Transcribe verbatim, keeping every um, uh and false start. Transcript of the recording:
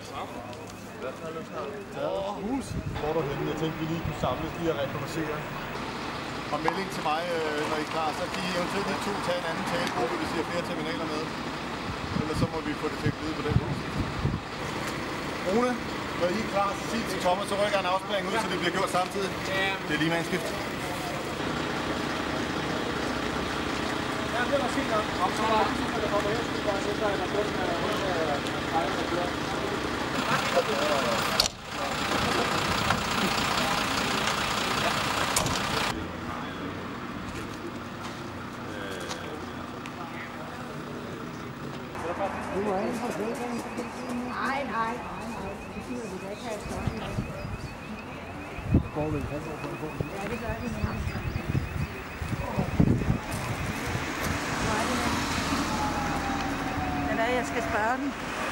Aarhus. Hvor er du henne? Jeg tænkte, vi lige kunne samles lige og rekognoscere. Og melding til mig, når I er klar, så kan I eventuelt lige to tage en anden talegruppe, hvis I har flere terminaler med. Ellers så må vi få det til at glide på den måde. Rune, når I er klar, så sig til Thomas, så rykker en afspæring ud, så det bliver gjort samtidig. Det er lige mandskift. Ja, det var fint nok. Om så er der ikke, der kommer her, så er det bare, at der kun er rundt af fejl, der gør. Du må ikke få væk. Nej, nej, nej, nej. Det gider vi da ikke have et sådan i dag. Det går vel halvt år på det på. Ja, det gør det nemlig. Hvor er det her? Den er, jeg skal spørge den.